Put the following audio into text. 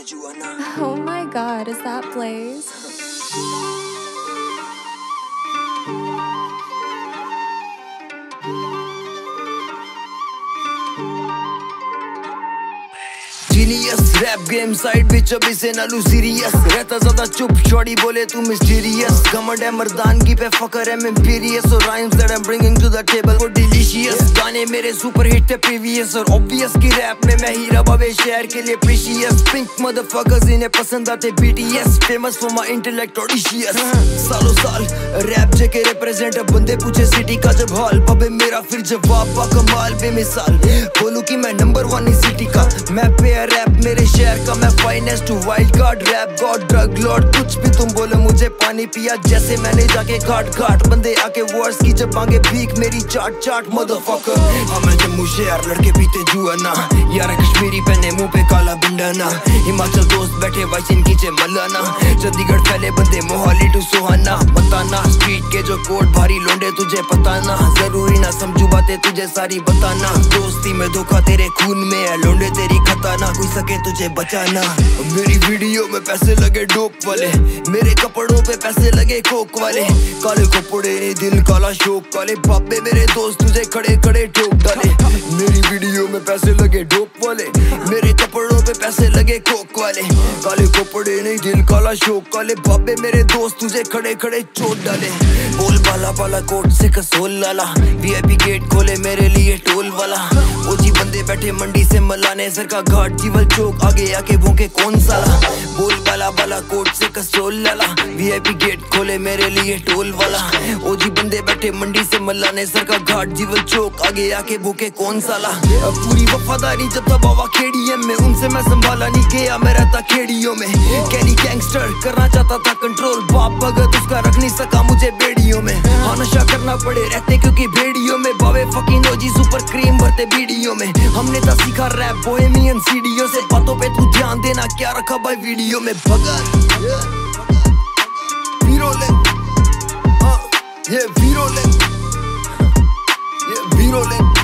Juana. Oh my God, is that Blaze? Genius rap game side bitch अभी से नालू serious रहता ज्यादा चुप शॉर्टी बोले तू मिस्टीरियस घमंड है मर्दानगी पे फकर है मैं इंपीरियस और rhymes that I am bringing to the table for delicious गाने मेरे सुपर हिट है प्रीवियस और ऑब्वियस की रैप में मैं हीरा बाबे शहर के लिए प्रीशियस पिंक मदरफकर्स इन्हें पसंद आते BTS famous for my intellect audacious सालों साल रैप जेके रिप्रेजेंट बंदे पूछे सिटी का जब हाल पबे मेरा फिर जवाब बाकमाल बेमिसाल बोलूं कि मैं नंबर 1 इस सिटी का मैं पे रैप मेरे शहर का मैं finest to wild card rap god drug lord कुछ भी तुम बोलो मुझे पानी पिया जैसे मैंने जाके घाट घाट बंदे आके वर्ड्स की जब मांगे भीख मेरी चाट चाट मदरफकर हमें जम्मू शहर लड़के पीते जुआना यार कश्मीरी पहने मुंह पे काला बिंडाना हिमाचल दोस्त बैठे वाइसिन कीचे मलाना चंडीगढ़ फैले बंदे मोहाली टू सुहाना बताना स्ट्रीट के जो कोड भारी लोंडे तुझे पताना जरूरी ना समझू बातें तुझे सारी बताना दोस्ती में धोखा तेरे खून में है लोंडे तेरी खताना कोई सके तुझे बचाना मेरी वीडियो में पैसे लगे डोप वाले मेरे कपड़ों पे पैसे लगे कोक वाले काले कपड़े ने दिल काला शोक वाले बाबे मेरे दोस्त तुझे खड़े खड़े ठोक डाले मेरी वीडियो में पैसे लगे डोप वाले मेरे कपड़ों पे पैसे लगे कोक वाले काले कपड़े ने दिल काला शोक वाले बाबे मेरे दोस्त तुझे खड़े खड़े चोट डाले बोल बाला बाला कोट से कसोल लाला वीआईपी गेट खोले मेरे लिए टोल वाला ओजी बंदे बैठे मंडी से मलाने सर का घाट जीवल चौक आगे आके भोंके कौन साला बोल बाला बाला कोट से कसोल लाला वीआईपी गेट खोले मेरे लिए टोल वाला ओजी बंदे बैठे मंडी से मलाने सर का घाट जीवल चौक आगे आके भोंके कौन साला पूरी वफादारी जब तक बाबा खेड़ीएम में उनसे मैं संभाला नहीं गया मैं रहता खेड़ियों में कैरी गैंगस्टर करना चाहता था कंट्रोल बाप भगत उसका रख नहीं सका मुझे बेड़ियों में हाँ नशा करना पड़े रहते क्योंकि भेड़ियों में बावे फकिंग ओजी सुपर क्रीम भरते वीडियो में हमने तो सीखा रैप बोहेमियन सीडीओ से बातों पे तू ध्यान देना क्या रखा भाई वीडियो में भगत वीरोले ये वीरोले